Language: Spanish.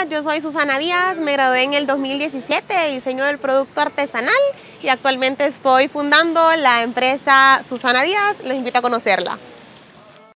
yo soy Susana Díaz, me gradué en el 2017 de diseño del producto artesanal y actualmente estoy fundando la empresa Susana Díaz, los invito a conocerla.